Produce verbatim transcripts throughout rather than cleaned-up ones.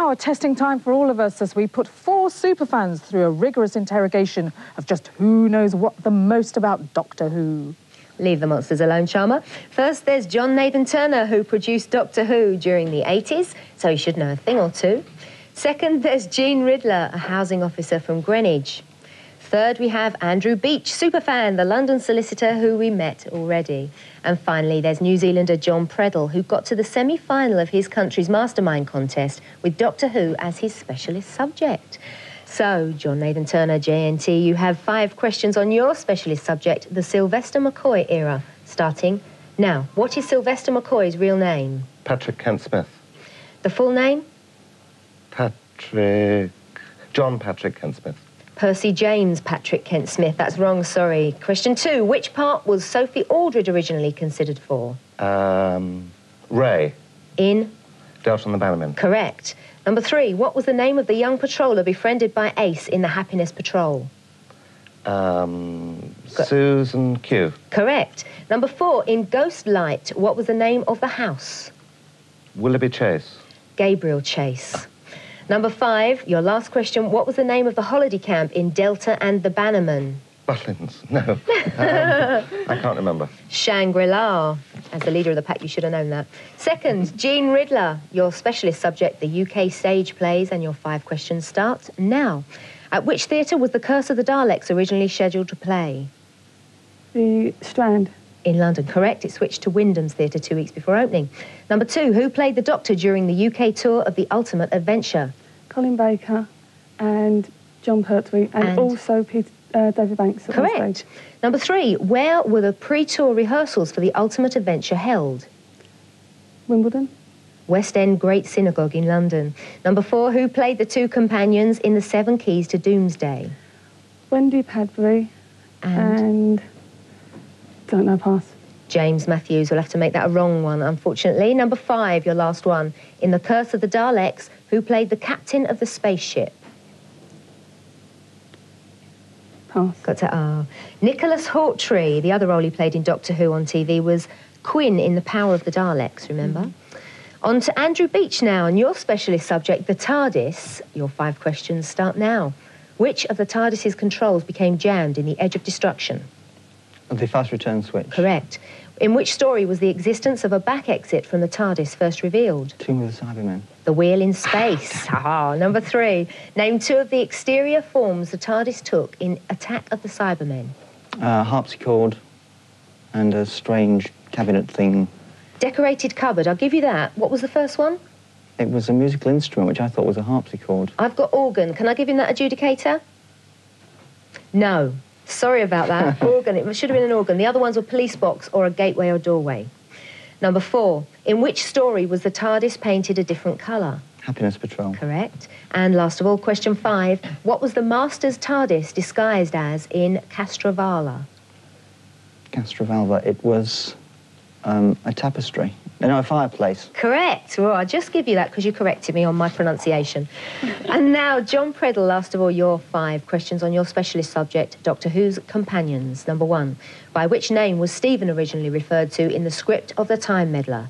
now a testing time for all of us as we put four superfans through a rigorous interrogation of just who knows what the most about Doctor Who. Leave the monsters alone, Charmer. First, there's John Nathan Turner, who produced Doctor Who during the eighties, so he should know a thing or two. Second, there's Jean Riddler, a housing officer from Greenwich. Third, we have Andrew Beach, superfan, the London solicitor who we met already. And finally, there's New Zealander Jon Pertwee, who got to the semi-final of his country's Mastermind contest with Doctor Who as his specialist subject. So, John Nathan Turner, J N T, you have five questions on your specialist subject, the Sylvester McCoy era, starting now. What is Sylvester McCoy's real name? Patrick Kent-Smith. The full name? Patrick... John Patrick Kent-Smith. Percy James Patrick Kent-Smith. That's wrong, sorry. Question two. Which part was Sophie Aldred originally considered for? Um, Ray. In? Delta and the Bannermen. Correct. Number three. What was the name of the young patroller befriended by Ace in the Happiness Patrol? Um, Susan Q. Correct. Number four. In Ghost Light, what was the name of the house? Willoughby Chase. Gabriel Chase. Number five, your last question. What was the name of the holiday camp in Delta and the Bannermen? Butlins. No. um, I can't remember. Shangri-La. As the leader of the pack, you should have known that. Second, Jean Riddler, your specialist subject, the U K stage plays, and your five questions start now. At which theatre was The Curse of the Daleks originally scheduled to play? The Strand. In London, correct. It switched to Wyndham's Theatre two weeks before opening. Number two, who played the Doctor during the U K tour of The Ultimate Adventure? Colin Baker and Jon Pertwee, and, and also Peter, uh, David Banks. At correct. Number three, where were the pre-tour rehearsals for The Ultimate Adventure held? Wimbledon. West End Great Synagogue in London. Number four, who played the two companions in The Seven Keys to Doomsday? Wendy Padbury and... and... Don't know, pass. James Matthews. We'll have to make that a wrong one, unfortunately. Number five, your last one. In The Curse of the Daleks, who played the captain of the spaceship? Pass. Got to ah. Nicholas Hawtrey, the other role he played in Doctor Who on T V, was Quinn in The Power of the Daleks, remember? Mm. On to Andrew Beach now, and your specialist subject, the TARDIS. Your five questions start now. Which of the TARDIS's controls became jammed in the Edge of Destruction? The fast return switch. Correct. In which story was the existence of a back exit from the TARDIS first revealed? Tomb of the Cybermen. The Wheel in Space. Ah, number three. Name two of the exterior forms the TARDIS took in Attack of the Cybermen. Uh, harpsichord and a strange cabinet thing. Decorated cupboard. I'll give you that. What was the first one? It was a musical instrument, which I thought was a harpsichord. I've got organ. Can I give him that adjudicator? No. Sorry about that. Organ. It should have been an organ. The other ones were police box or a gateway or doorway. Number four. In which story was the TARDIS painted a different colour? Happiness Patrol. Correct. And last of all, question five. What was the Master's TARDIS disguised as in Castrovala? Castrovalva. It was um, a tapestry. No, a fireplace. Correct. Well, I'll just give you that because you corrected me on my pronunciation. And now, Jon Pertwee, last of all, your five questions on your specialist subject, Doctor Who's companions. Number one, by which name was Stephen originally referred to in the script of The Time Meddler?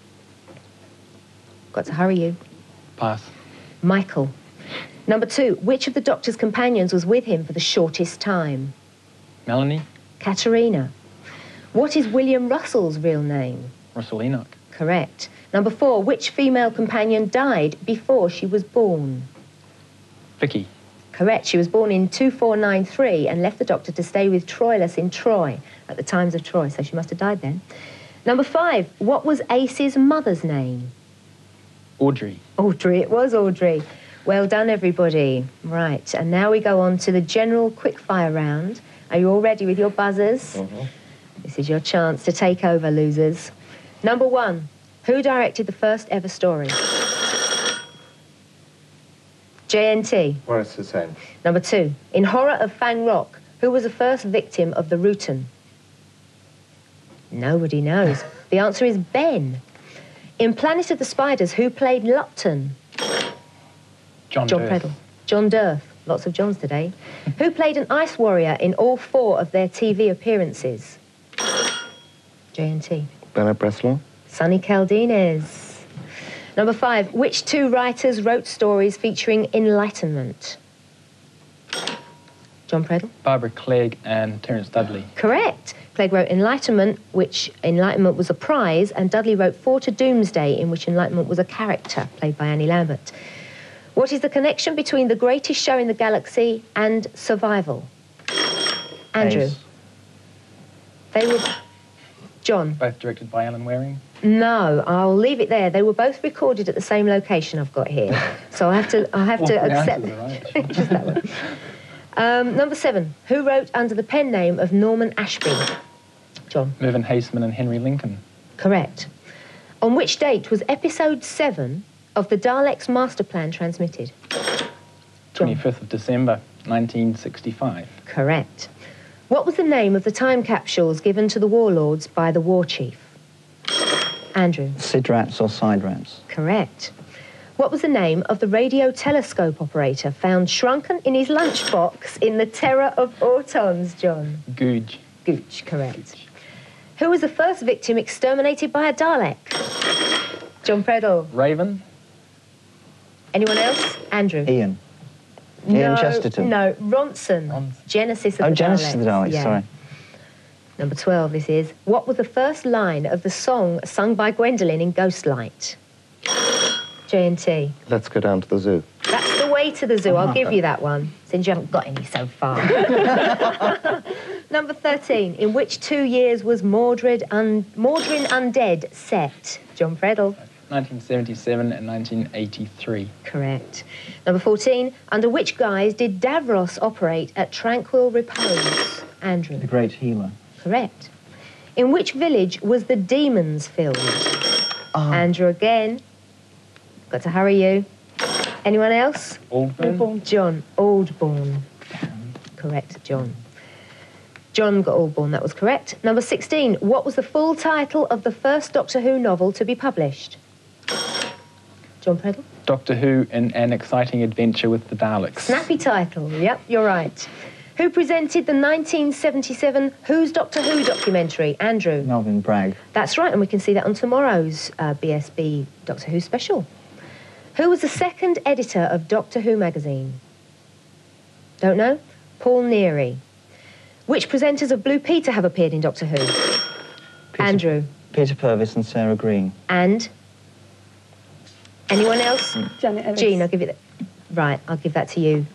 Got to hurry you. Pass. Michael. Number two, which of the Doctor's companions was with him for the shortest time? Melanie. Katerina. What is William Russell's real name? Russell Enoch. Correct. Number four, which female companion died before she was born? Vicky. Correct. She was born in two four nine three and left the Doctor to stay with Troilus in Troy at the times of Troy, so she must have died then. Number five, what was Ace's mother's name? Audrey. Audrey, it was Audrey. Well done, everybody. Right, and now we go on to the general quickfire round. Are you all ready with your buzzers? Mm-hmm. This is your chance to take over, losers. Number one, who directed the first ever story? J N T. Waris Hussein. Number two, in Horror of Fang Rock, who was the first victim of the Rutan? Nobody knows. The answer is Ben. In Planet of the Spiders, who played Lupton? Jon Jon Pertwee. Pertwee. John Dirth. Lots of Johns today. Who played an ice warrior in all four of their T V appearances? J N T. Bernard Bresslaw. Sonny Caldines. Number five, which two writers wrote stories featuring enlightenment? Jon Pertwee? Barbara Clegg and Terrance Dudley. Correct. Clegg wrote Enlightenment, which Enlightenment was a prize, and Dudley wrote Four to Doomsday, in which Enlightenment was a character, played by Annie Lambert. What is the connection between The Greatest Show in the Galaxy and Survival? Andrew? Ace. They were... John? Both directed by Alan Waring. No, I'll leave it there. They were both recorded at the same location I've got here. So I have to, I have to All three accept... answers are right. Just that one. Um, number seven, who wrote under the pen name of Norman Ashby? John? Mervyn Haisman and Henry Lincoln. Correct. On which date was episode seven of the Daleks Master Plan transmitted? John? twenty-fifth of December, nineteen sixty-five. Correct. What was the name of the time capsules given to the warlords by the war chief? Andrew? Sid rats or side rats? Correct. What was the name of the radio telescope operator found shrunken in his lunchbox in The Terror of Autons, John? Googe. Gooch, correct. Who was the first victim exterminated by a Dalek? Jon Pertwee. Raven. Anyone else? Andrew? Ian. Ian no, Chesterton. No, Ronson. Ronson. Genesis of Oh, the Genesis Daleks. of the Daleks, Yeah. sorry. Number twelve, this is. What was the first line of the song sung by Gwendolyn in Ghostlight? J and T. Let's go down to the zoo. That's the way to the zoo. I'll give you that one, since you haven't got any so far. Number thirteen. In which two years was Mordred un Mordrin Undead set? Jon Pertwee. nineteen seventy-seven and nineteen eighty-three. Correct. Number fourteen. Under which guise did Davros operate at Tranquil Repose? Andrew. The Great Healer. Correct. In which village was the Demons filmed? Oh. Andrew again. Got to hurry you. Anyone else? Aldburn. John. Aldbourne. Correct, John. John got Aldbourne, that was correct. Number sixteen. What was the full title of the first Doctor Who novel to be published? Jon Pertwee? Doctor Who in An Exciting Adventure with the Daleks. Snappy title. Yep, you're right. Who presented the nineteen seventy-seven Who's Doctor Who documentary? Andrew? Melvyn Bragg. That's right, and we can see that on tomorrow's uh, B S B Doctor Who special. Who was the second editor of Doctor Who magazine? Don't know? Paul Neary. Which presenters of Blue Peter have appeared in Doctor Who? Peter, Andrew. Peter Purves and Sarah Green. And? Anyone else? Janet Ellis. Jean, I'll give you that. Right, I'll give that to you.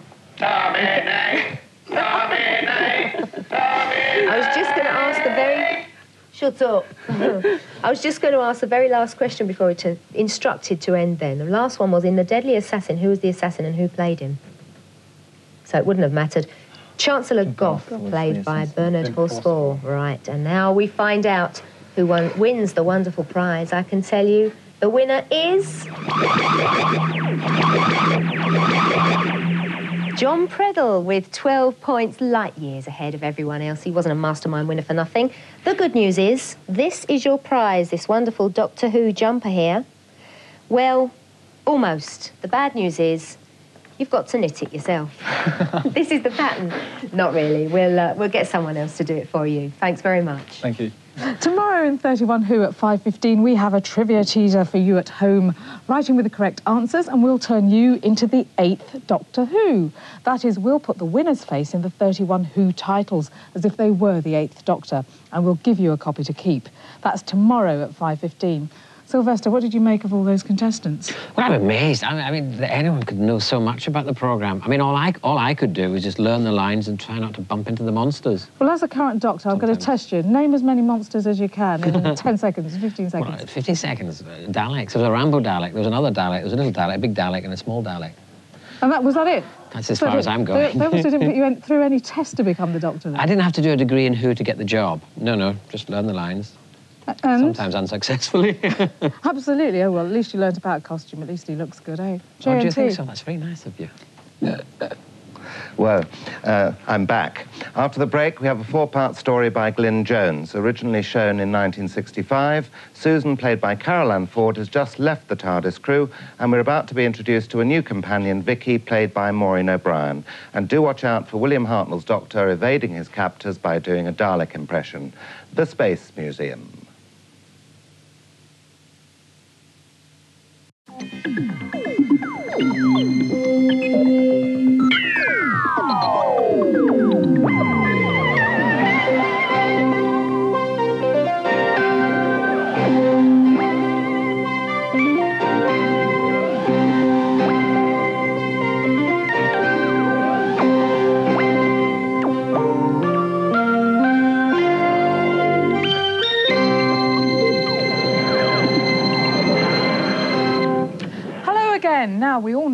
I was just going to ask the very... Shut up. I was just going to ask the very last question before we to, instructed to end then. The last one was, in The Deadly Assassin, who was the assassin and who played him? So it wouldn't have mattered. Chancellor Gough, was played the by assassin. Bernard Ben Horsfall. Right, and now we find out who won, wins the wonderful prize. I can tell you the winner is... Jon Pertwee with twelve points, light years ahead of everyone else. He wasn't a mastermind winner for nothing. The good news is, this is your prize, this wonderful Doctor Who jumper here. Well, almost. The bad news is, you've got to knit it yourself. This is the pattern. Not really. We'll, uh, we'll get someone else to do it for you. Thanks very much. Thank you. Tomorrow in thirty-one Who at five fifteen, we have a trivia teaser for you at home, writing with the correct answers, and we'll turn you into the eighth Doctor Who. That is, we'll put the winner's face in the thirty-one Who titles, as if they were the eighth Doctor, and we'll give you a copy to keep. That's tomorrow at five fifteen. Sylvester, what did you make of all those contestants? Well, I'm amazed. I mean, I mean, that anyone could know so much about the programme. I mean, all I, all I could do was just learn the lines and try not to bump into the monsters. Well, as a current Doctor, I'm going to Sometimes. test you. Name as many monsters as you can in ten seconds, fifteen seconds. Well, fifteen seconds. Uh, Daleks. There was a Rambo Dalek. There was another Dalek. There was a little Dalek, a big Dalek, and a small Dalek. And that was that it? That's as So far they- as I'm They, going. they obviously didn't put you in, through any test to become the Doctor then. I didn't have to do a degree in Who to get the job. No, no, just learn the lines. And Sometimes unsuccessfully. absolutely. Oh, well, at least you learned about costume. At least he looks good, eh? Oh, do you J and T. think so? That's very nice of you. Well, uh, I'm back. After the break, we have a four-part story by Glyn Jones, originally shown in nineteen sixty-five. Susan, played by Carol Ann Ford, has just left the TARDIS crew, and we're about to be introduced to a new companion, Vicky, played by Maureen O'Brien. And do watch out for William Hartnell's Doctor evading his captors by doing a Dalek impression. The Space Museum.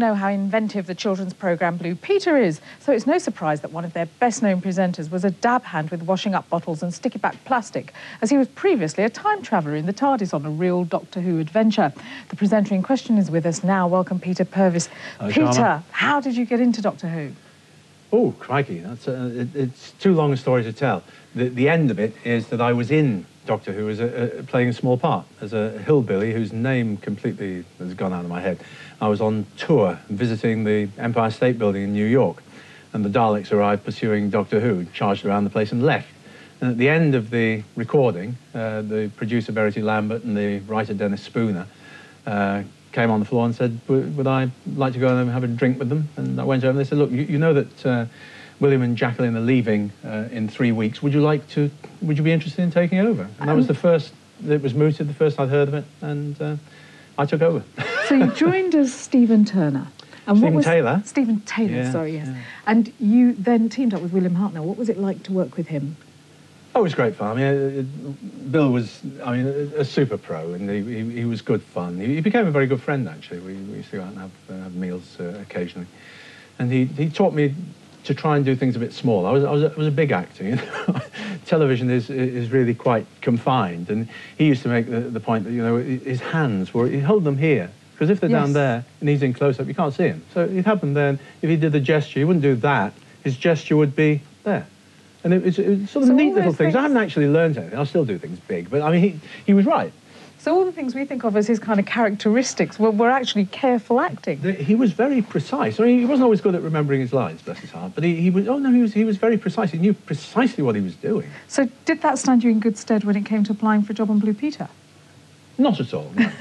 know how inventive the children's programme Blue Peter is, so it's no surprise that one of their best-known presenters was a dab hand with washing up bottles and sticky-back plastic, as he was previously a time traveller in the TARDIS on a real Doctor Who adventure. The presenter in question is with us now. Welcome, Peter Purves. Hello, Peter, Charlotte. how did you get into Doctor Who? Oh, crikey, that's uh, it, it's too long a story to tell. The, the end of it is that I was in Doctor Who as a, a, playing a small part, as a hillbilly whose name completely has gone out of my head. I was on tour visiting the Empire State Building in New York, and the Daleks arrived pursuing Doctor Who, charged around the place and left. And at the end of the recording, uh, the producer Verity Lambert and the writer Dennis Spooner uh, came on the floor and said, would, would I like to go and have a drink with them? And I went over and they said, look, you, you know that uh, William and Jacqueline are leaving uh, in three weeks. Would you like to, would you be interested in taking over? And that was the first, it was mooted, the first I'd heard of it, and uh, I took over. So you joined as Stephen Turner. And Stephen what was, Taylor. Stephen Taylor, Yeah, sorry, yes. yeah. And you then teamed up with William Hartnell. What was it like to work with him? Oh, it was great fun. I mean, it, it, Bill was, I mean, a, a super pro, and he, he, he was good fun. He, he became a very good friend, actually. We, we used to go out and have, uh, have meals uh, occasionally. And he, he taught me to try and do things a bit small. I was, I was, a, I was a big actor, you know. Television is, is really quite confined, and he used to make the, the point that, you know, his hands were, he'd hold them here, because if they're Yes. down there and he's in close-up, you can't see him. So he'd have them there, and if he did the gesture, he wouldn't do that. His gesture would be there. And it was, it was sort of So neat all little those things. I things- haven't actually learned anything. I'll still do things big, but I mean, he, he was right. So all the things we think of as his kind of characteristics were, were actually careful acting. The, he was very precise. I mean, he wasn't always good at remembering his lines, bless his heart, but he, he was, oh no, he was, he was very precise. He knew precisely what he was doing. So did that stand you in good stead when it came to applying for a job on Blue Peter? Not at all, no.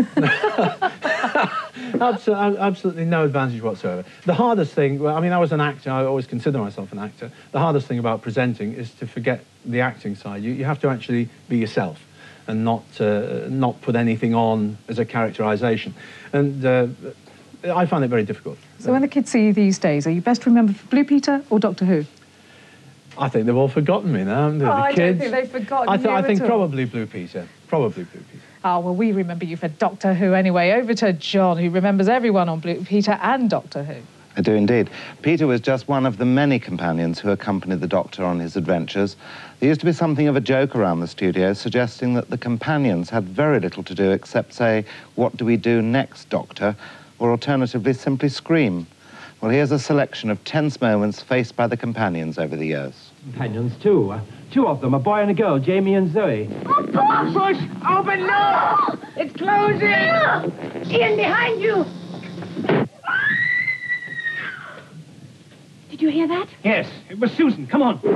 Absol- absolutely no advantage whatsoever. The hardest thing, well, I mean, I was an actor, I always consider myself an actor. The hardest thing about presenting is to forget the acting side. You, you have to actually be yourself and not, uh, not put anything on as a characterisation. And uh, I find it very difficult. So when the kids see you these days, are you best remembered for Blue Peter or Doctor Who? I think they've all forgotten me now, haven't they? Oh, the I kids. don't think they've forgotten I, th you I think at all. probably Blue Peter. Probably Blue Peter. Oh, well, we remember you for Doctor Who anyway. Over to John, who remembers everyone on Blue Peter and Doctor Who. I do indeed. Peter was just one of the many companions who accompanied the Doctor on his adventures. There used to be something of a joke around the studio, suggesting that the companions had very little to do except say, "What do we do next, Doctor?" or alternatively simply scream. Well, here's a selection of tense moments faced by the companions over the years. Companions, too. Uh, two of them, a boy and a girl, Jamie and Zoe. Oh, push! Open, no! It's closing! Ian, behind you! Did you hear that? Yes, it was Susan. Come on.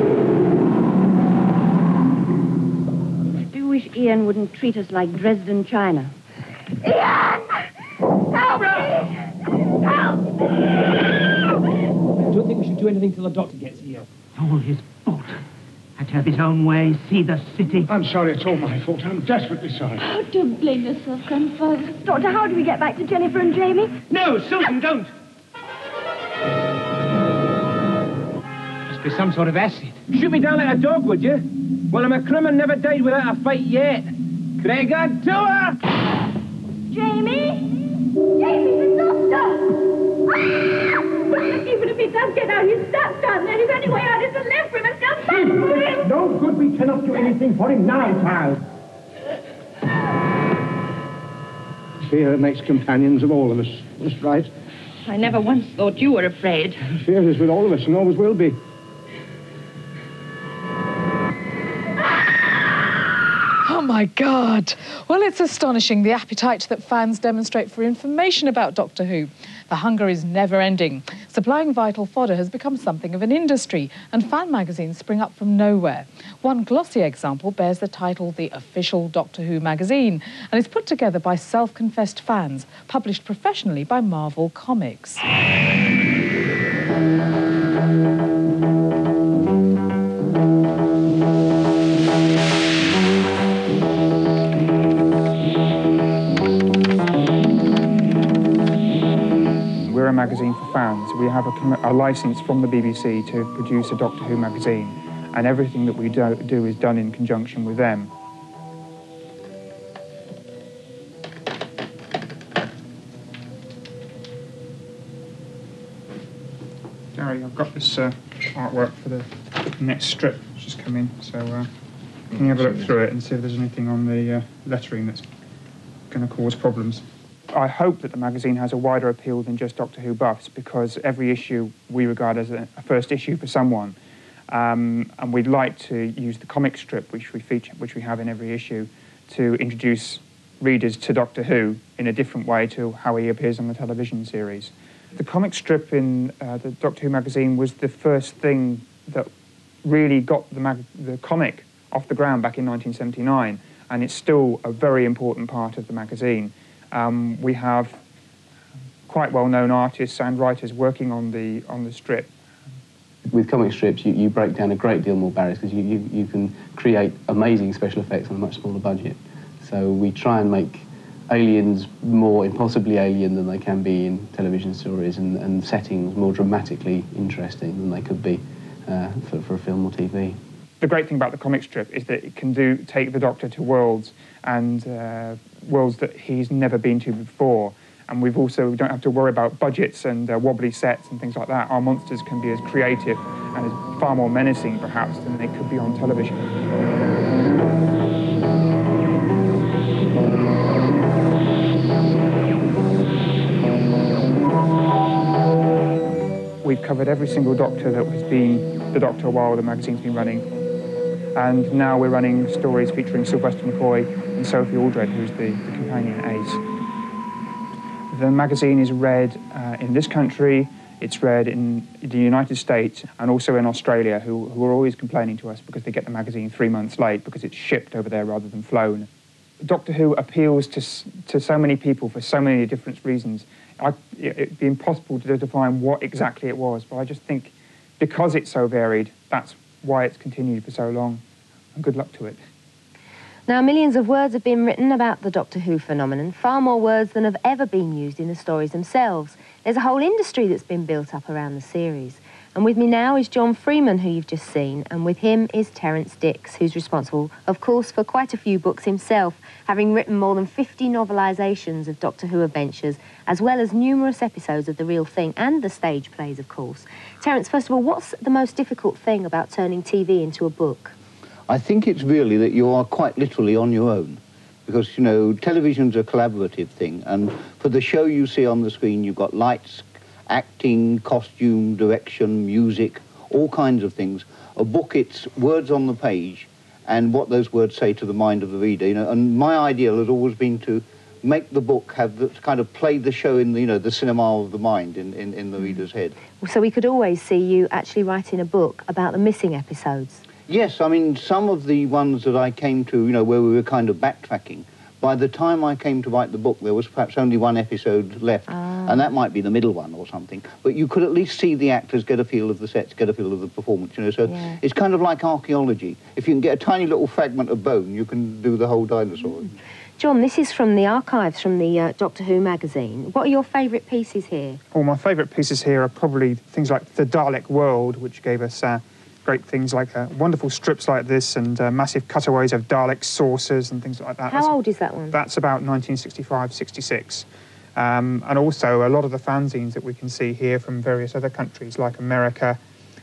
I do wish Ian wouldn't treat us like Dresden China. Ian! Help me! Help me! I don't think we should do anything till the doctor gets here. All his fault. Had to have his own way, see the city. I'm sorry, it's all my fault. I'm desperately sorry. Oh, don't blame yourself, Grandfather. Doctor, how do we get back to Jennifer and Jamie? No, Susan, don't. Must be some sort of acid. Shoot me down like a dog, would you? Well, I'm a criminal, never died without a fight yet. Craig on to her! Jamie? Jamie, the doctor! Ah! Even if he does get out, he's stuck down there. His only way out is to live for him and come back for him. No good, we cannot do anything for him now, child. Fear makes companions of all of us. That's right. I never once thought you were afraid. Fear is with all of us and always will be. Oh, my God. Well, it's astonishing, the appetite that fans demonstrate for information about Doctor Who. The hunger is never ending. Supplying vital fodder has become something of an industry, and fan magazines spring up from nowhere. One glossy example bears the title The Official Doctor Who Magazine, and is put together by self-confessed fans, published professionally by Marvel Comics. We're a magazine for fans. We have a, com a license from the B B C to produce a Doctor Who magazine, and everything that we do, do is done in conjunction with them. Harry, I've got this uh, artwork for the next strip which has come in, so uh, can you have a look through it and see if there's anything on the uh, lettering that's going to cause problems. I hope that the magazine has a wider appeal than just Doctor Who buffs, because every issue we regard as a, a first issue for someone, um, and we'd like to use the comic strip which we feature, which we have in every issue, to introduce readers to Doctor Who in a different way to how he appears on the television series. The comic strip in uh, the Doctor Who magazine was the first thing that really got the, mag the comic off the ground back in nineteen seventy-nine, and it's still a very important part of the magazine. Um, we have quite well-known artists and writers working on the on the strip. With comic strips, you, you break down a great deal more barriers, because you, you, you can create amazing special effects on a much smaller budget. So we try and make aliens more impossibly alien than they can be in television stories, and, and settings more dramatically interesting than they could be uh, for, for a film or T V. The great thing about the comic strip is that it can do take the Doctor to worlds, and uh, worlds that he's never been to before. And we've also, we don't have to worry about budgets and uh, wobbly sets and things like that. Our monsters can be as creative and as far more menacing, perhaps, than they could be on television. We've covered every single Doctor that has been the Doctor while the magazine's been running. And now we're running stories featuring Sylvester McCoy and Sophie Aldred, who's the, the companion Ace. The magazine is read uh, in this country, it's read in the United States, and also in Australia, who, who are always complaining to us because they get the magazine three months late because it's shipped over there rather than flown. Doctor Who appeals to, to so many people for so many different reasons. I, it'd be impossible to define what exactly it was, but I just think because it's so varied, that's why it's continued for so long, and good luck to it. Now, millions of words have been written about the Doctor Who phenomenon, far more words than have ever been used in the stories themselves. There's a whole industry that's been built up around the series. And with me now is John Freeman, who you've just seen, and with him is Terrance Dicks, who's responsible, of course, for quite a few books himself, having written more than fifty novelisations of Doctor Who adventures, as well as numerous episodes of The Real Thing and the stage plays, of course. Terrance, first of all, what's the most difficult thing about turning T V into a book? I think it's really that you are quite literally on your own. Because, you know, television's a collaborative thing, and for the show you see on the screen, you've got lights, acting, costume, direction, music, all kinds of things. A book, it's words on the page and what those words say to the mind of the reader, you know. And my ideal has always been to make the book have the, kind of play the show in the, you know, the cinema of the mind in, in, in the reader's head. So we could always see you actually writing a book about the missing episodes. Yes, I mean, some of the ones that I came to, you know, where we were kind of backtracking, by the time I came to write the book, there was perhaps only one episode left, ah. and that might be the middle one or something. But you could at least see the actors, get a feel of the sets, get a feel of the performance, you know. So yeah. It's kind of like archaeology. If you can get a tiny little fragment of bone, you can do the whole dinosaur. Mm. John, this is from the archives from the uh, Doctor Who magazine. What are your favourite pieces here? Well, my favourite pieces here are probably things like The Dalek World, which gave us uh, great things like uh, wonderful strips like this and uh, massive cutaways of Dalek saucers and things like that. How that's, old is that one? That's about nineteen sixty-five, sixty-six. Um, and also a lot of the fanzines that we can see here from various other countries like America,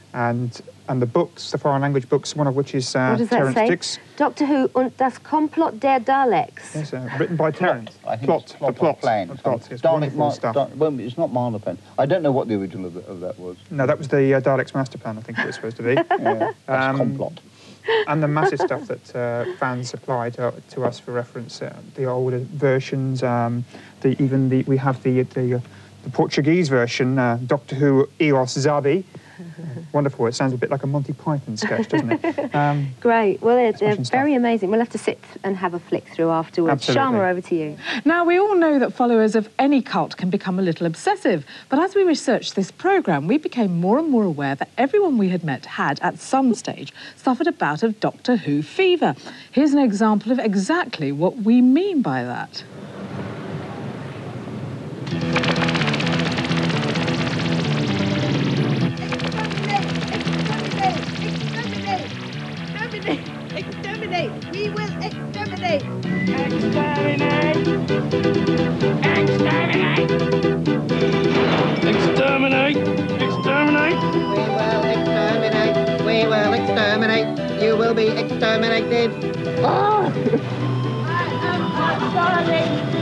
and and the books, the foreign language books, one of which is uh, what does that Terrance say? Dicks. Doctor Who und das Komplott der Daleks. Yes, uh, written by Terrance. I think plot, it's plot, the plot, plan. the plot. It's Dalek wonderful stuff. Da well, it's not Marloplan. I don't know what the original of, the, of that was. No, that was the uh, Daleks master plan, I think it was supposed to be. Yeah, that's um, Complot. And the massive stuff that uh, fans supply to, to us for reference, uh, the older versions, um, the, even the, we have the, the, uh, the Portuguese version, uh, Doctor Who Eos Zabi. Wonderful. It sounds a bit like a Monty Python sketch, doesn't it? Um, Great. Well, they're, they're very amazing. We'll have to sit and have a flick through afterwards. Absolutely. Sharma, over to you. Now, we all know that followers of any cult can become a little obsessive, but as we researched this programme, we became more and more aware that everyone we had met had, at some stage, suffered a bout of Doctor Who fever. Here's an example of exactly what we mean by that. Exterminate! We will exterminate! Exterminate! Exterminate! Exterminate! Exterminate! We will exterminate! We will exterminate! You will be exterminated! Oh! I am not sorry!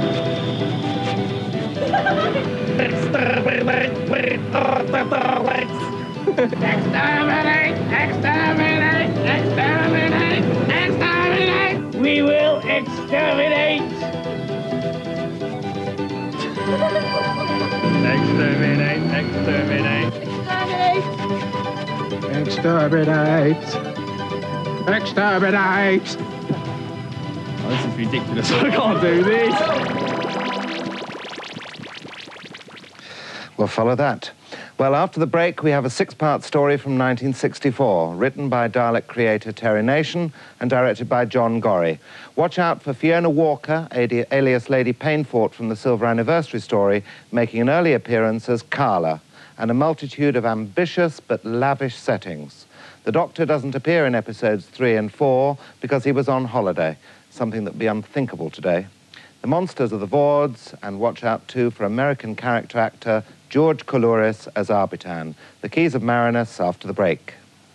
Exterminate! Exterminate! Exterminate! Exterminate! We will exterminate! Exterminate! Exterminate! Exterminate! Exterminate! Oh, this is ridiculous. I can't do this. We'll follow that. Well, after the break, we have a six-part story from nineteen sixty-four, written by Dalek creator Terry Nation and directed by John Gorry. Watch out for Fiona Walker, alias Lady Painfort from the Silver Anniversary story, making an early appearance as Carla, and a multitude of ambitious but lavish settings. The Doctor doesn't appear in episodes three and four because he was on holiday, something that would be unthinkable today. The monsters are the Vords, and watch out too for American character actor George Coulouris as Arbitan. The Keys of Marinus after the break.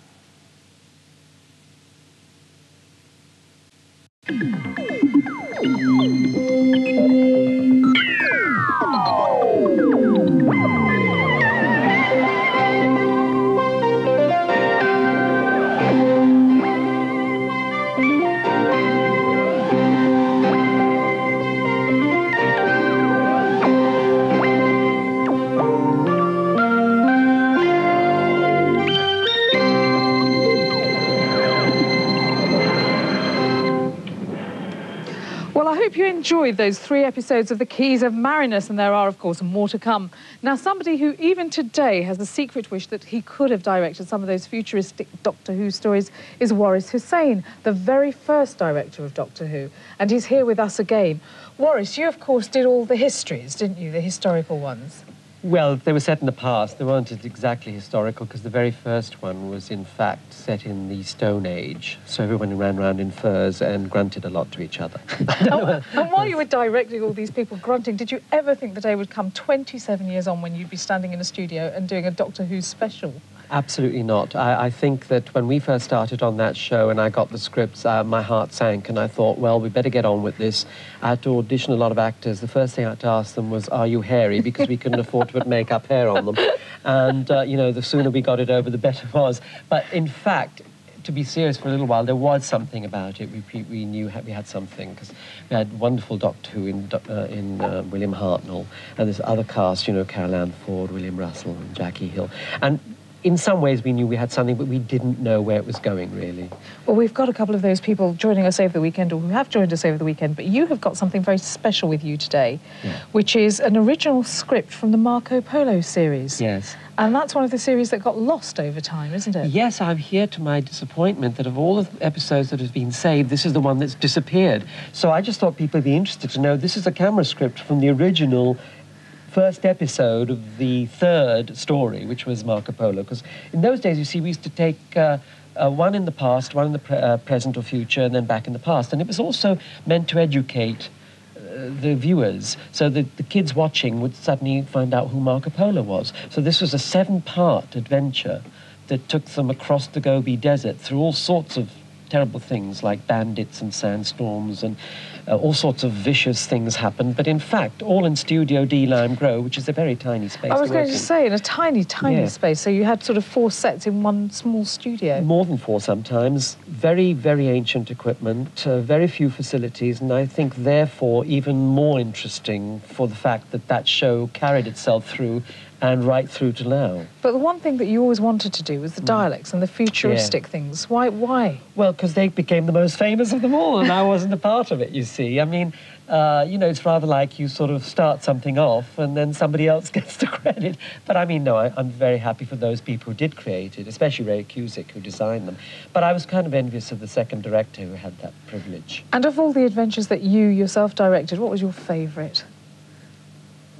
Well, I hope you enjoyed those three episodes of The Keys of Marinus, and there are, of course, more to come. Now, somebody who even today has a secret wish that he could have directed some of those futuristic Doctor Who stories is Waris Hussein, the very first director of Doctor Who, and he's here with us again. Waris, you, of course, did all the histories, didn't you, the historical ones? Well, they were set in the past. They weren't exactly historical because the very first one was, in fact, set in the Stone Age. So everyone ran around in furs and grunted a lot to each other. Oh, and while you were directing all these people grunting, did you ever think the day would come twenty-seven years on when you'd be standing in a studio and doing a Doctor Who special? Absolutely not. I, I think that when we first started on that show and I got the scripts, uh, my heart sank and I thought, well, we better get on with this. I had to audition a lot of actors. The first thing I had to ask them was, are you hairy? Because we couldn't afford to put makeup hair on them. And, uh, you know, the sooner we got it over, the better it was. But in fact, to be serious for a little while, there was something about it. We, we knew we had something because we had wonderful Doctor Who in, uh, in uh, William Hartnell and this other cast, you know, Carol Ann Ford, William Russell and Jackie Hill. And in some ways we knew we had something, but we didn't know where it was going, really. Well, we've got a couple of those people joining us over the weekend, or who have joined us over the weekend, but you have got something very special with you today, yeah. which is an original script from the Marco Polo series. Yes. And that's one of the series that got lost over time, isn't it? Yes, I'm here to my disappointment that of all the episodes that have been saved, this is the one that's disappeared. So I just thought people would be interested to know this is a camera script from the original first episode of the third story, which was Marco Polo. Because in those days, you see, we used to take uh, uh, one in the past, one in the pre uh, present or future, and then back in the past. And it was also meant to educate uh, the viewers, so that the kids watching would suddenly find out who Marco Polo was. So this was a seven-part adventure that took them across the Gobi Desert through all sorts of terrible things like bandits and sandstorms and uh, all sorts of vicious things happened, but in fact, all in Studio D Lime Grove, which is a very tiny space. I was to going work to in. say, in a tiny, tiny Yeah. space, so you had sort of four sets in one small studio. More than four sometimes. Very, very ancient equipment, uh, very few facilities, and I think, therefore, even more interesting for the fact that that show carried itself through and right through to now. But the one thing that you always wanted to do was the dialects and the futuristic Yeah. things. Why? Why? Well, because they became the most famous of them all, and I wasn't a part of it, you see. I mean, uh, you know, it's rather like you sort of start something off and then somebody else gets the credit. But I mean, no, I, I'm very happy for those people who did create it, especially Ray Cusick, who designed them. But I was kind of envious of the second director who had that privilege. And of all the adventures that you yourself directed, what was your favourite?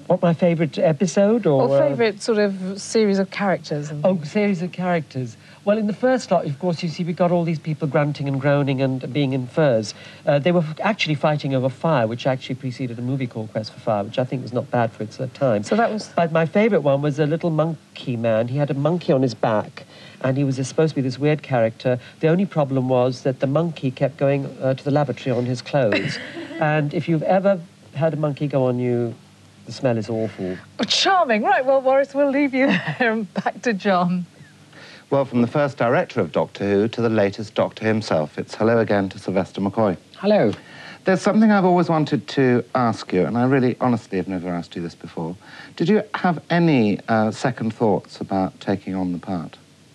What, my favourite episode? Or, Or uh, favourite sort of series of characters? And Oh, series of characters. Well, in the first lot, of course, you see, we got all these people grunting and groaning and being in furs. Uh, they were actually fighting over fire, which actually preceded a movie called Quest for Fire, which I think was not bad for its uh, time. So that was... But my favourite one was a little monkey man. He had a monkey on his back, and he was uh, supposed to be this weird character. The only problem was that the monkey kept going uh, to the lavatory on his clothes. And if you've ever had a monkey go on you, the smell is awful. Oh, charming. Right, well, Waris, we'll leave you there and back to John. Well, from the first director of Doctor Who to the latest Doctor himself, it's hello again to Sylvester McCoy. Hello. There's something I've always wanted to ask you, and I really honestly have never asked you this before. Did you have any uh, second thoughts about taking on the part?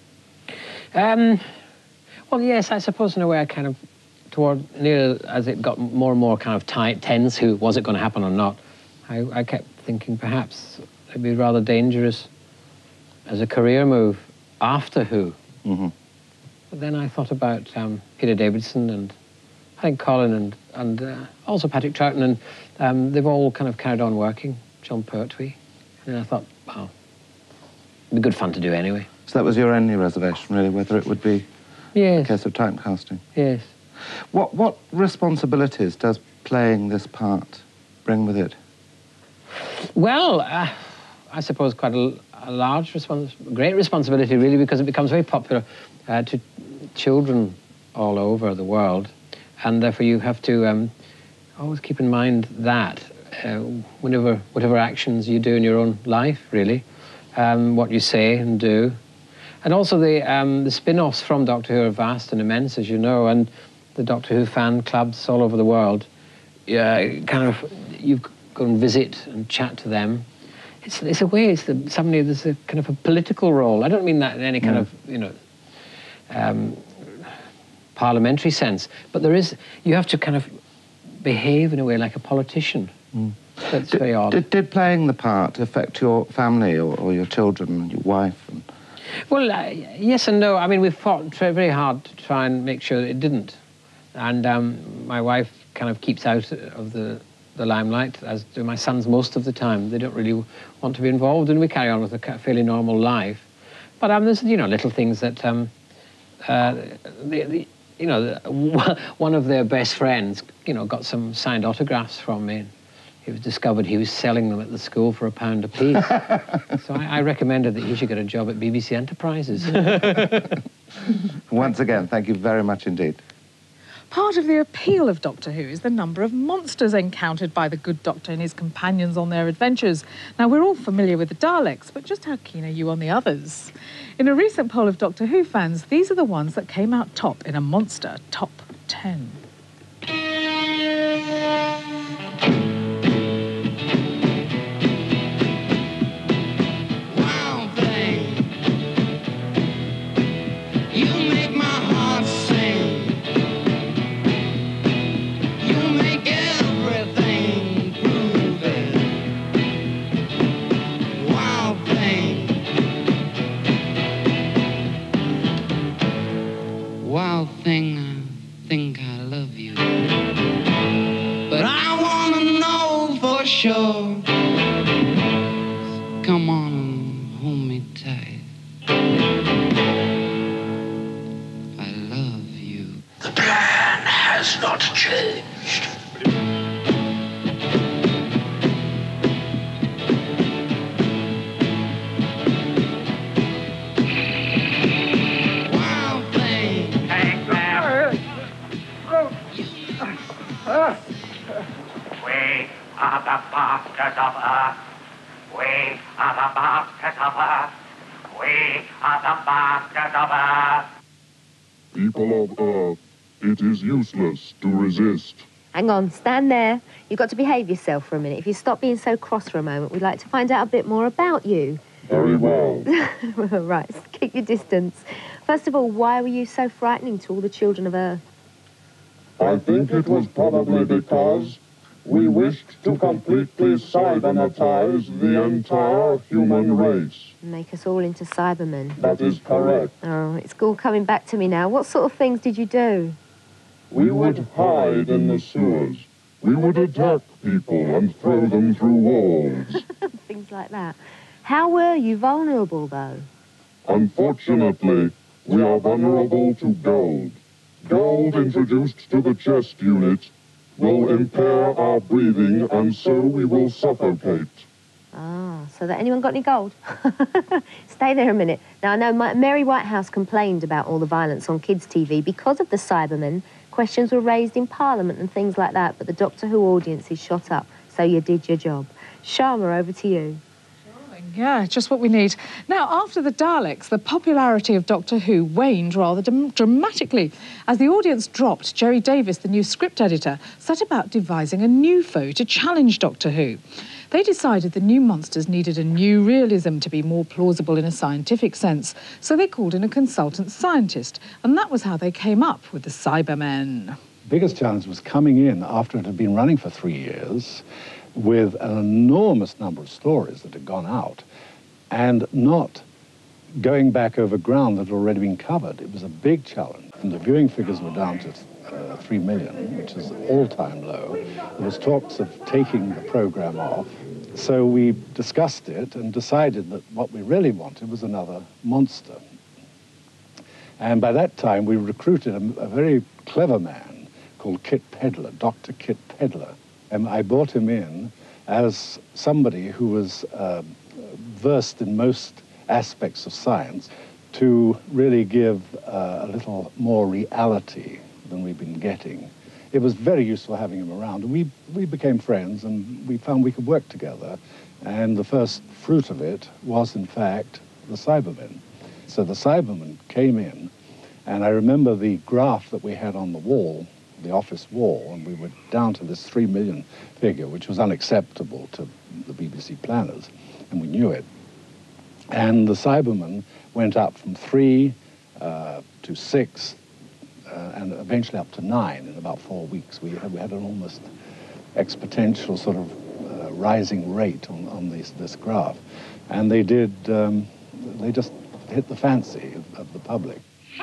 Um, well, yes, I suppose in a way I kind of, toward near as it got more and more kind of tight, tense, who was it going to happen or not, I, I kept thinking perhaps it'd be rather dangerous as a career move after Who. Mm-hmm. But then I thought about um, Peter Davidson and I think Colin and, and uh, also Patrick Troughton, and um, they've all kind of carried on working, Jon Pertwee. And I thought, wow, it'd be good fun to do anyway. So that was your only reservation, really, whether it would be yes. a case of typecasting? Yes. What, what responsibilities does playing this part bring with it? Well, uh, I suppose quite a, a large, respons great responsibility, really, because it becomes very popular uh, to children all over the world, and therefore you have to um, always keep in mind that uh, whenever, whatever actions you do in your own life, really, um, what you say and do. And also the, um, the spin-offs from Doctor Who are vast and immense, as you know, and the Doctor Who fan clubs all over the world, yeah, kind of, you go and visit and chat to them. It's, it's a way, it's the, suddenly there's a kind of a political role. I don't mean that in any kind mm. of, you know, um, parliamentary sense, but there is, you have to kind of behave in a way like a politician. Mm. That's did, very odd. Did, did playing the part affect your family or, or your children and your wife? And... Well, uh, yes and no. I mean, we've fought very hard to try and make sure that it didn't. And um, my wife kind of keeps out of the, the limelight, as do my sons most of the time. They don't really want to be involved, and we carry on with a fairly normal life. But um, there's, you know, little things that, um, uh, the, the, you know, the, one of their best friends, you know, got some signed autographs from me. It was discovered he was selling them at the school for a pound a piece. So I, I recommended that he should get a job at B B C Enterprises. Once again, thank you very much indeed. Part of the appeal of Doctor Who is the number of monsters encountered by the good Doctor and his companions on their adventures. Now, we're all familiar with the Daleks, but just how keen are you on the others? In a recent poll of Doctor Who fans, these are the ones that came out top in a monster top ten. Wild thing, I think I love you. But I wanna know for sure. Come on and hold me tight. I love you. The plan has not changed. We are the masters of Earth. We are the masters of Earth. We are the masters of Earth. People of Earth, it is useless to resist. Hang on, stand there. You've got to behave yourself for a minute. If you stop being so cross for a moment, we'd like to find out a bit more about you. Very well. Right, keep your distance. First of all, why were you so frightening to all the children of Earth? I think it was probably because we wished to completely cybernetize the entire human race. Make us all into Cybermen. That is correct. Oh, it's all coming back to me now. What sort of things did you do? We would hide in the sewers. We would attack people and throw them through walls. Things like that. How were you vulnerable, though? Unfortunately, we are vulnerable to gold. Gold introduced to the chest unit will impair our breathing, and so we will suffocate. Ah, so that anyone got any gold? Stay there a minute. Now, I know my, Mary Whitehouse complained about all the violence on kids' T V because of the Cybermen. Questions were raised in Parliament and things like that, but the Doctor Who audiences shot up, so you did your job. Sharma, over to you. Yeah, just what we need. Now, after the Daleks, the popularity of Doctor Who waned rather dramatically. As the audience dropped, Gerry Davis, the new script editor, set about devising a new foe to challenge Doctor Who. They decided the new monsters needed a new realism to be more plausible in a scientific sense, so they called in a consultant scientist, and that was how they came up with the Cybermen. The biggest challenge was coming in after it had been running for three years with an enormous number of stories that had gone out and not going back over ground that had already been covered. It was a big challenge. And the viewing figures were down to uh, three million, which is all-time low. There was talks of taking the program off. So we discussed it and decided that what we really wanted was another monster. And by that time, we recruited a, a very clever man called Kit Pedler, Doctor Kit Pedler. And I brought him in as somebody who was uh, versed in most aspects of science to really give uh, a little more reality than we've been getting. It was very useful having him around, and we, we became friends, and we found we could work together. And the first fruit of it was, in fact, the Cybermen. So the Cybermen came in, and I remember the graph that we had on the wall, the office wall, and we were down to this three million figure, which was unacceptable to the B B C planners, and we knew it. And the Cybermen went up from three uh, to six, uh, and eventually up to nine in about four weeks. We had, we had an almost exponential sort of uh, rising rate on, on this, this graph. And they did, um, they just hit the fancy of, of the public.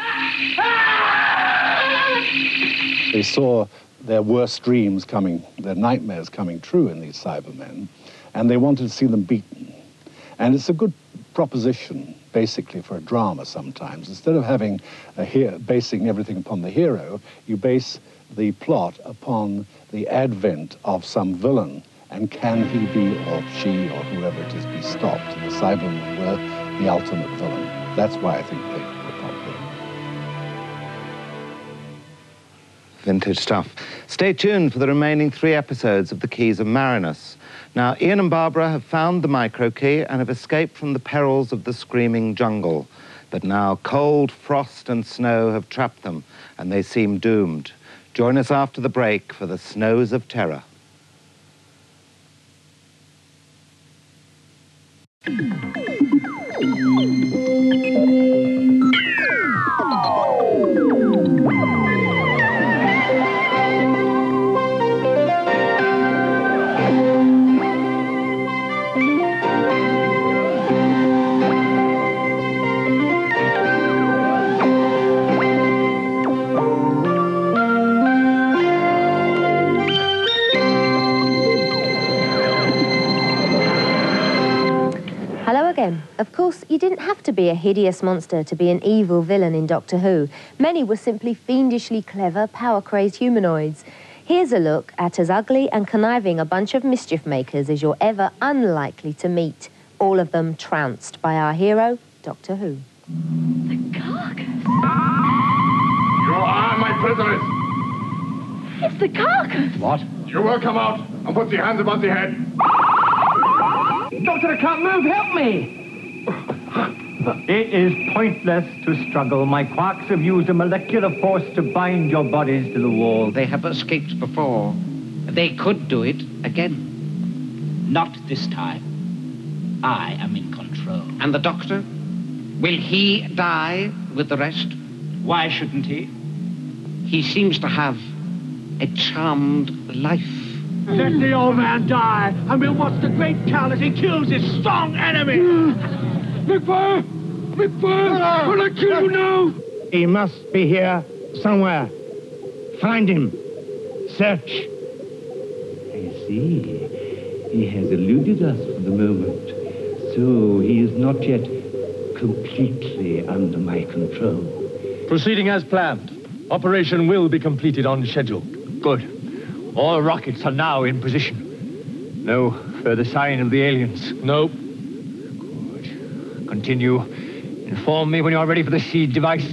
They saw their worst dreams coming, their nightmares coming true in these Cybermen, and they wanted to see them beaten. And it's a good proposition, basically, for a drama sometimes. Instead of having a hero, basing everything upon the hero, you base the plot upon the advent of some villain, and can he be, or she, or whoever it is, be stopped? And the Cybermen were the ultimate villain. That's why I think they were popular. Vintage stuff. Stay tuned for the remaining three episodes of The Keys of Marinus. Now, Ian and Barbara have found the micro-key and have escaped from the perils of the screaming jungle. But now cold, frost and snow have trapped them, and they seem doomed. Join us after the break for the Snows of Terror. Of course, you didn't have to be a hideous monster to be an evil villain in Doctor Who. Many were simply fiendishly clever, power-crazed humanoids. Here's a look at as ugly and conniving a bunch of mischief makers as you're ever unlikely to meet. All of them trounced by our hero, Doctor Who. The carcass. You are my prisoners. It's the carcass. What? You will come out and put your hands above the head. Doctor, I can't move. Help me. It is pointless to struggle. My quarks have used a molecular force to bind your bodies to the wall. They have escaped before. They could do it again. Not this time. I am in control. And the doctor? Will he die with the rest? Why shouldn't he? He seems to have a charmed life. Let the old man die, and we'll watch the great Count as he kills his strong enemy. McFire! McFire! Will I kill you now? He must be here somewhere. Find him. Search. see. He has eluded us for the moment, so he is not yet completely under my control. Proceeding as planned. Operation will be completed on schedule. Good. All rockets are now in position. No further sign of the aliens? No. Good. Continue. Inform me when you are ready for the seed device.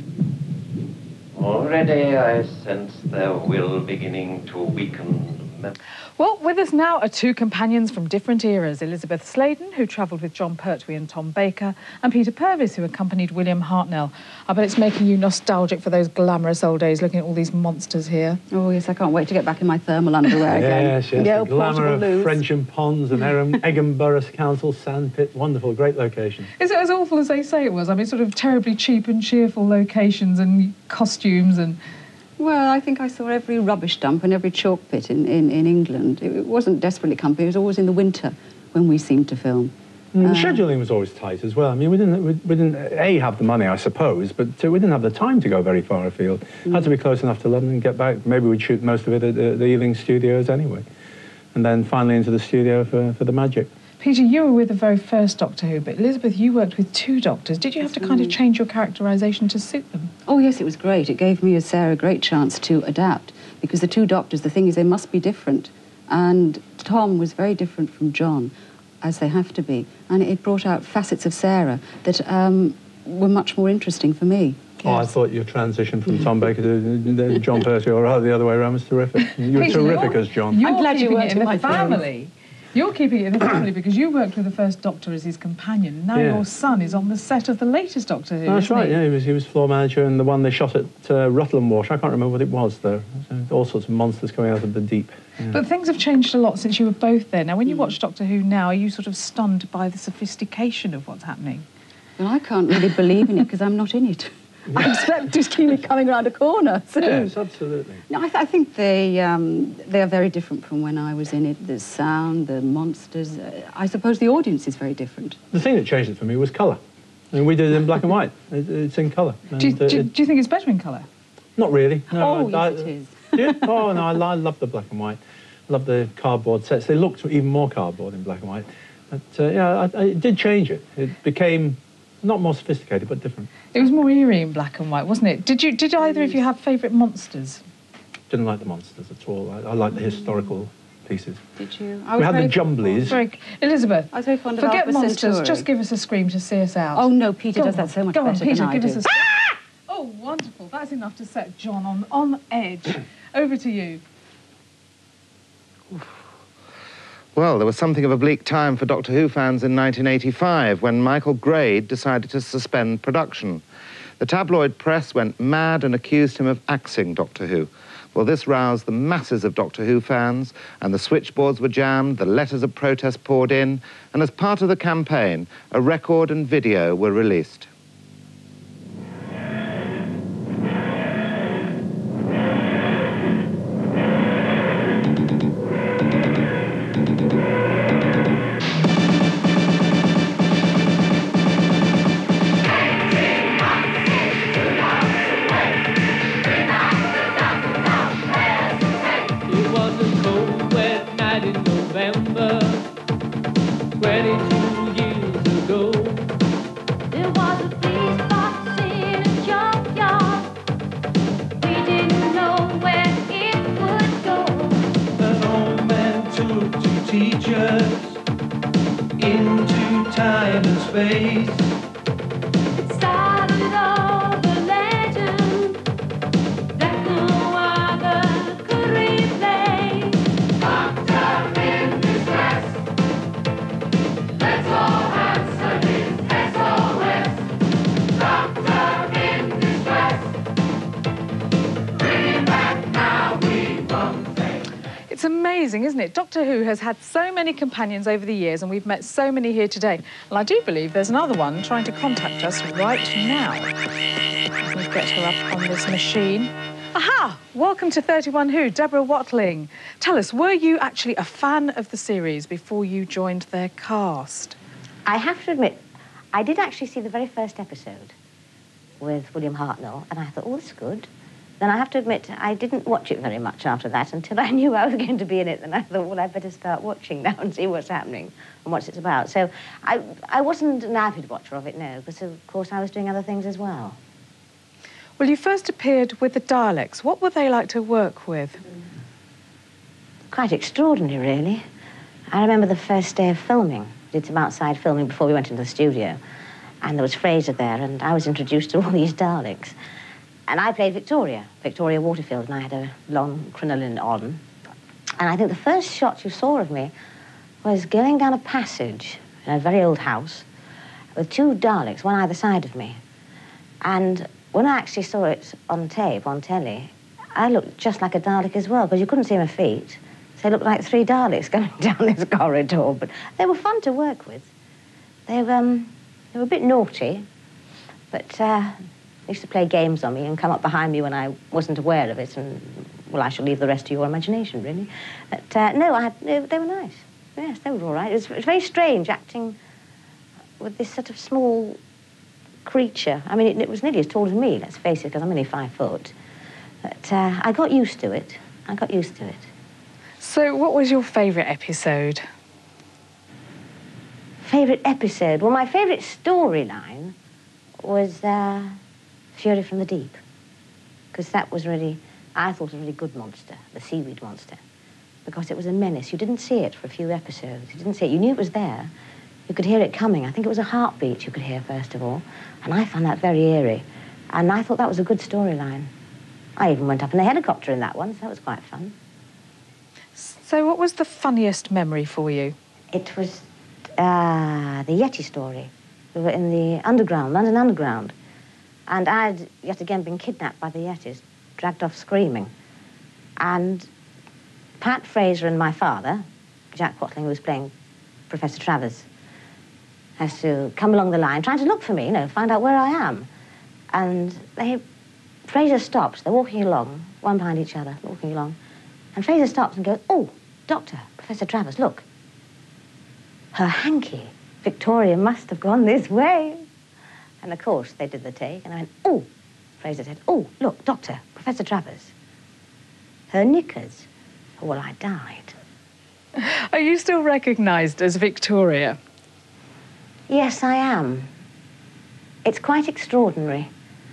Already I sense their will beginning to weaken. Well, with us now are two companions from different eras, Elizabeth Sladen, who travelled with Jon Pertwee and Tom Baker, and Peter Purves, who accompanied William Hartnell. I bet it's making you nostalgic for those glamorous old days, looking at all these monsters here. Oh, yes, I can't wait to get back in my thermal underwear again. Yes, yes, the, the glamour of loos. Frensham Ponds and Egham, Egham Borough Council sandpit. Wonderful, great location. Is it as awful as they say it was? I mean, sort of terribly cheap and cheerful locations and costumes and... Well, I think I saw every rubbish dump and every chalk pit in, in, in England. It, it wasn't desperately comfy. It was always in the winter when we seemed to film. Mm, Uh, the scheduling was always tight as well. I mean, we didn't, we, we didn't A, have the money, I suppose, but uh, we didn't have the time to go very far afield. Mm. Had to be close enough to London and get back. Maybe we'd shoot most of it at the, the Ealing studios anyway. And then finally into the studio for, for the magic. Peter, you were with the very first Doctor Who, but Elizabeth, you worked with two doctors. Did you have to kind of change your characterisation to suit them? Oh, yes, it was great. It gave me, as Sarah, a great chance to adapt, because the two doctors, the thing is, they must be different. And Tom was very different from John, as they have to be. And it brought out facets of Sarah that um, were much more interesting for me. Oh, I thought your transition from Tom Baker to Jon Pertwee, or rather the other way around, was terrific. You were Peter, terrific you're- as John. You're I'm glad you keeping weren't it in in my the family. You're keeping it in the family because you worked with the first Doctor as his companion. Now Yeah. your son is on the set of the latest Doctor Who, That's isn't right, he? yeah, he was, he was floor manager, and the one they shot at uh, Rutland Water, I can't remember what it was, though. All sorts of monsters coming out of the deep. Yeah. But things have changed a lot since you were both there. Now, when you watch Doctor Who now, are you sort of stunned by the sophistication of what's happening? Well, I can't really believe in it because I'm not in it. I expect to see me coming around a corner soon. Yes, absolutely. No, I, th I think they um, they are very different from when I was in it. The sound, the monsters. Uh, I suppose the audience is very different. The thing that changed it for me was colour. I mean, we did it in black and white. It, it's in colour. Do you, And, uh, do, you- it- do you think it's better in colour? Not really. No, Oh, I, yes, I, it is. Do you? Oh, no, I, I love the black and white. I love the cardboard sets. They looked even more cardboard in black and white. But, uh, yeah, I, I, it did change it. It became not more sophisticated, but different. It was more eerie in black and white, wasn't it? Did you? Did either of you have favourite monsters? Didn't like the monsters at all. I, I like the historical pieces. Did you? We had the Jumblies. Very, Elizabeth, I was very fond of forget Alpha monsters. Centauri. Just give us a scream to see us out. Oh no, Peter Go does on, that so much Go on, better Peter, than I give do. us a. Oh, wonderful! That's enough to set John on on edge. Over to you. Well, there was something of a bleak time for Doctor Who fans in nineteen eighty-five when Michael Grade decided to suspend production. The tabloid press went mad and accused him of axing Doctor Who. Well, this roused the masses of Doctor Who fans, and the switchboards were jammed, the letters of protest poured in, and as part of the campaign, a record and video were released. It was a cold, wet night in November, twenty-two years ago. There was a police box in a junkyard. We didn't know where it would go. An old man took two teachers into time and space. It started all the legend that no other could replace. Doctor in distress. Let's all answer his S O S. Doctor in distress. Bring him back now, we won't fail. It's amazing, isn't it? Doctor Who has had so many companions over the years, and we've met so many here today. And I do believe there's another one trying to contact us right now. Let me get her up on this machine. Aha! Welcome to thirty-one Who, Deborah Watling. Tell us, were you actually a fan of the series before you joined their cast? I have to admit, I did actually see the very first episode with William Hartnell, and I thought, oh, this is good. then I have to admit I didn't watch it very much after that until I knew I was going to be in it. Then I thought, well, I'd better start watching now and see what's happening and what it's about. So I, I wasn't an avid watcher of it, no, because of course I was doing other things as well. Well, you first appeared with the Daleks. What were they like to work with? Quite extraordinary, really. I remember the first day of filming. Did some outside filming before we went into the studio. And there was Fraser there, and I was introduced to all these Daleks. And I played Victoria, Victoria Waterfield, and I had a long crinoline on. And I think the first shot you saw of me was going down a passage in a very old house with two Daleks, one either side of me. And when I actually saw it on tape, on telly, I looked just like a Dalek as well, because you couldn't see my feet. So they looked like three Daleks going down this corridor, but they were fun to work with. They were, um, they were a bit naughty, but uh, they used to play games on me and come up behind me when I wasn't aware of it, and, well, I shall leave the rest to your imagination, really. But, uh, no, I had, they, they were nice. Yes, they were all right. It was, it was very strange acting with this sort of small creature. I mean, it, it was nearly as tall as me, let's face it, because I'm only five foot. But uh, I got used to it. I got used to it. So what was your favourite episode? Favourite episode? Well, my favourite storyline was uh, Fury from the Deep, because that was really, I thought, a really good monster, the seaweed monster, because it was a menace. You didn't see it for a few episodes. You didn't see it. You knew it was there. You could hear it coming. I think it was a heartbeat you could hear, first of all, and I found that very eerie, and I thought that was a good storyline. I even went up in a helicopter in that one, so that was quite fun. So what was the funniest memory for you? It was uh, the Yeti story. We were in the underground, London Underground, and I'd yet again been kidnapped by the Yetis, dragged off screaming. And Pat Fraser and my father, Jack Watling, who was playing Professor Travers, has to come along the line, trying to look for me, you know, find out where I am. And they, Fraser stops, they're walking along, one behind each other, walking along, and Fraser stops and goes, oh, Doctor, Professor Travers, look. Her hanky, Victoria must have gone this way. And of course, they did the take, and I went, oh, Fraser said, oh, look, Doctor, Professor Travers. Her knickers. Well, I died. Are you still recognised as Victoria? Yes, I am. It's quite extraordinary.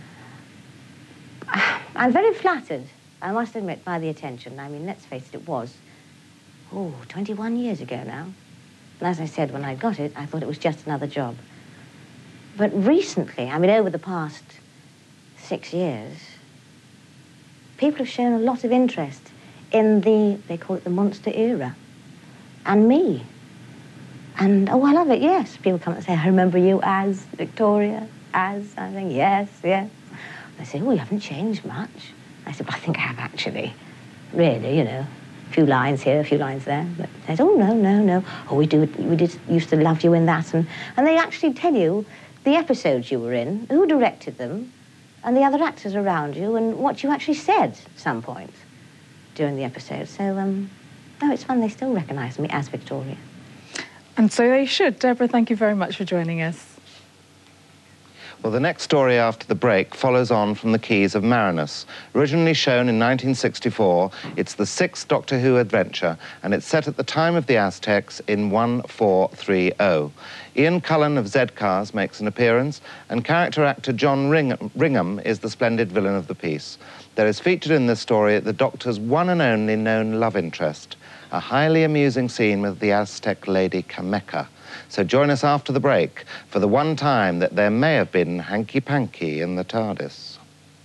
I'm very flattered, I must admit, by the attention. I mean, let's face it, it was, oh, twenty-one years ago now. And as I said, when I got it, I thought it was just another job. But recently, I mean, over the past six years, people have shown a lot of interest in the, they call it the monster era, and me. And, oh, I love it, yes. People come and say, I remember you as Victoria, as, I think, yes, yes. They say, oh, you haven't changed much. I said, well, I think I have, actually. Really, you know, a few lines here, a few lines there. But they said, oh, no, no, no. Oh, we, do, we did, used to love you in that. And, and they actually tell you the episodes you were in, who directed them, and the other actors around you, and what you actually said at some point during the episode. So, um, no, it's fun. They still recognise me as Victoria. And so they should. Deborah, thank you very much for joining us. Well, the next story after the break follows on from the Keys of Marinus. Originally shown in nineteen sixty-four, it's the sixth Doctor Who adventure, and it's set at the time of the Aztecs in one four three zero. Ian Cullen of Z Cars makes an appearance, and character actor John Ring Ringham is the splendid villain of the piece. There is featured in this story the Doctor's one and only known love interest, a highly amusing scene with the Aztec lady Cameca. So join us after the break for the one time that there may have been hanky-panky in the TARDIS.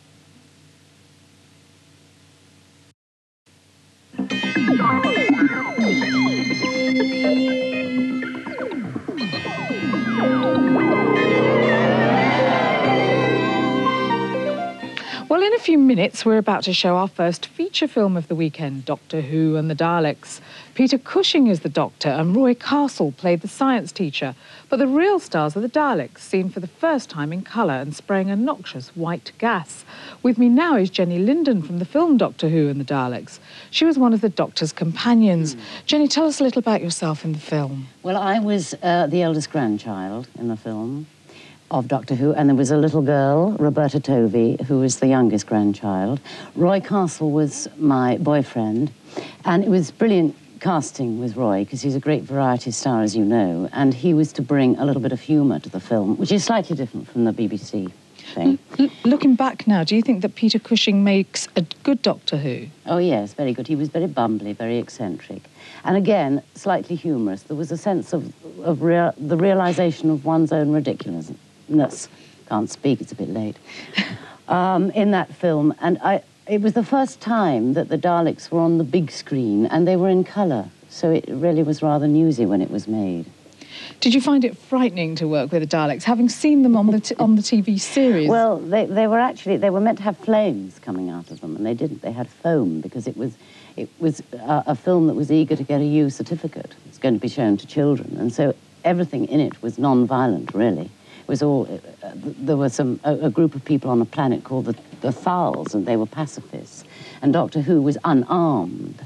Well, in a few minutes, we're about to show our first feature film of the weekend, Doctor Who and the Daleks. Peter Cushing is the Doctor and Roy Castle played the science teacher. But the real stars are the Daleks, seen for the first time in colour and spraying a noxious white gas. With me now is Jenny Linden from the film Doctor Who and the Daleks. She was one of the Doctor's companions. Mm. Jenny, tell us a little about yourself in the film. Well, I was uh, the eldest grandchild in the film of Doctor Who, and there was a little girl, Roberta Tovey, who was the youngest grandchild. Roy Castle was my boyfriend, and it was brilliant casting with Roy, because he's a great variety star, as you know, and he was to bring a little bit of humour to the film, which is slightly different from the B B C thing. L looking back now, do you think that Peter Cushing makes a good Doctor Who? Oh, yes, very good. He was very bumbly, very eccentric. And again, slightly humorous. There was a sense of, of rea the realisation of one's own ridiculousness. Can't speak, it's a bit late. Um, in that film, and I, it was the first time that the Daleks were on the big screen, and they were in colour, so it really was rather newsy when it was made. Did you find it frightening to work with the Daleks, having seen them on the t on the T V series? Well, they, they were actually, they were meant to have flames coming out of them, and they didn't. They had foam, because it was, it was a, a film that was eager to get a U certificate. It's going to be shown to children, and so everything in it was non-violent, really. It was all, uh, there was some, a, a group of people on a planet called the, the Thals, and they were pacifists, and Doctor Who was unarmed.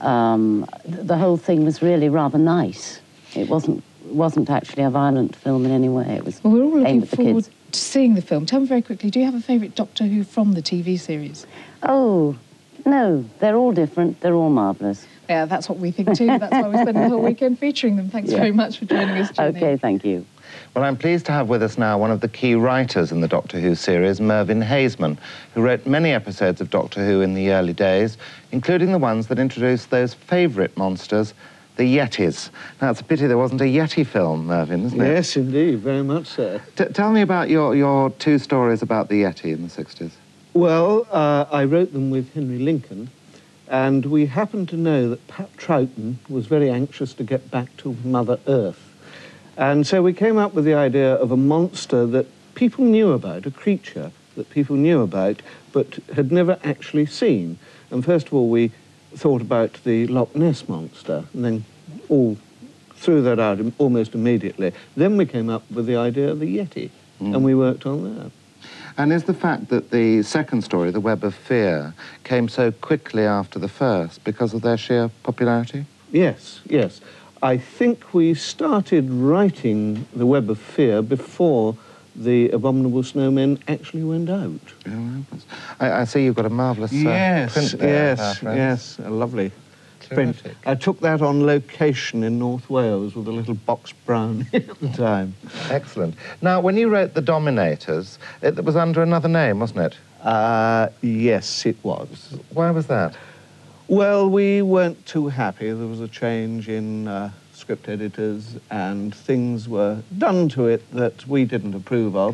Um, the, the whole thing was really rather nice. It wasn't wasn't actually a violent film in any way. It was well, we're all looking aimed at the forward kids. to seeing the film. Tell me very quickly, do you have a favourite Doctor Who from the T V series? Oh, no, they're all different. They're all marvellous. Yeah, that's what we think too. That's why we spend the whole weekend featuring them. Thanks Yeah. very much for joining us, Jenny. Okay, thank you. Well, I'm pleased to have with us now one of the key writers in the Doctor Who series, Mervyn Haisman, who wrote many episodes of Doctor Who in the early days, including the ones that introduced those favourite monsters, the Yetis. Now, it's a pity there wasn't a Yeti film, Mervyn, isn't it? Yes, indeed, very much so. T tell me about your, your two stories about the Yeti in the sixties. Well, uh, I wrote them with Henry Lincoln, and we happened to know that Pat Troughton was very anxious to get back to Mother Earth. And so we came up with the idea of a monster that people knew about, a creature that people knew about, but had never actually seen. And first of all, we thought about the Loch Ness Monster, and then all threw that out almost immediately. Then we came up with the idea of the Yeti, Mm. and we worked on that. And is the fact that the second story, The Web of Fear, came so quickly after the first because of their sheer popularity? Yes, yes. I think we started writing The Web of Fear before The Abominable Snowmen actually went out. Oh, I, I see you've got a marvellous uh, yes, print there. yes, our friends. yes, a lovely print. Terrific. I took that on location in North Wales with a little box brownie at the time. Excellent. Now, when you wrote The Dominators, it was under another name, wasn't it? Uh, yes, it was. Why was that? Well, we weren't too happy. There was a change in uh, script editors, and things were done to it that we didn't approve of.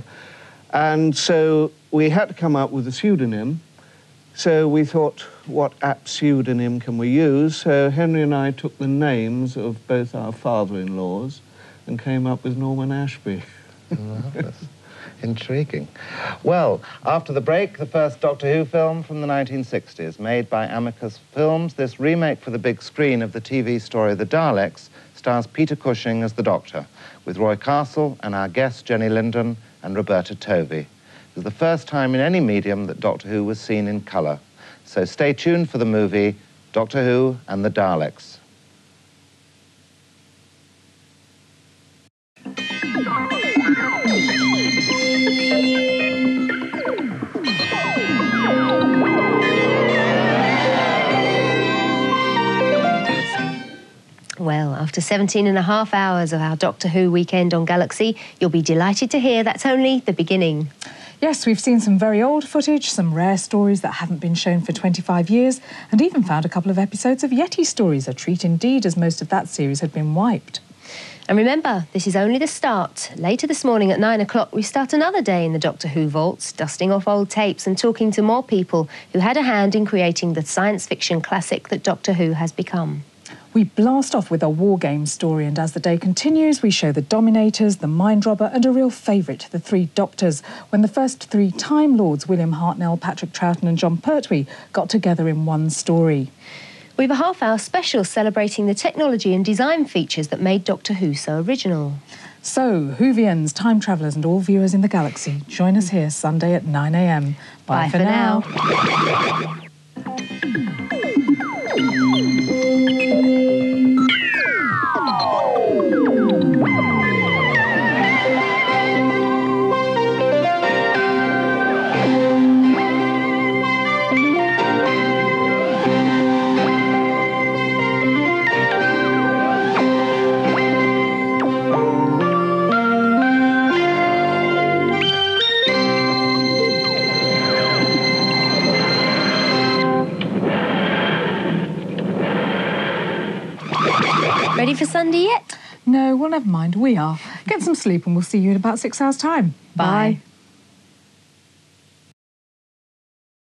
And so we had to come up with a pseudonym. So we thought, what apt pseudonym can we use? So Henry and I took the names of both our father-in-laws and came up with Norman Ashby. Marvellous. Intriguing. Well, after the break, the first Doctor Who film from the nineteen sixties, made by Amicus Films. This remake for the big screen of the T V story The Daleks stars Peter Cushing as the Doctor, with Roy Castle and our guests Jenny Linden and Roberta Tovey. It was the first time in any medium that Doctor Who was seen in colour. So stay tuned for the movie Doctor Who and the Daleks. Well, after seventeen and a half hours of our Doctor Who weekend on Galaxy, you'll be delighted to hear that's only the beginning. Yes, we've seen some very old footage, some rare stories that haven't been shown for twenty-five years, and even found a couple of episodes of Yeti stories, a treat indeed, as most of that series had been wiped. And remember, this is only the start. Later this morning at nine o'clock, we start another day in the Doctor Who vaults, dusting off old tapes and talking to more people who had a hand in creating the science fiction classic that Doctor Who has become. We blast off with a war game story, and as the day continues, we show the Dominators, the Mind Robber, and a real favourite, the Three Doctors, when the first three Time Lords, William Hartnell, Patrick Troughton and Jon Pertwee, got together in one story. We have a half-hour special celebrating the technology and design features that made Doctor Who so original. So, Whovians, time travellers and all viewers in the galaxy, join us here Sunday at nine a m. Bye, Bye for, for now. now. Ready for Sunday yet? No, well, never mind. We are. Get some sleep and we'll see you in about six hours' time. Bye. Bye.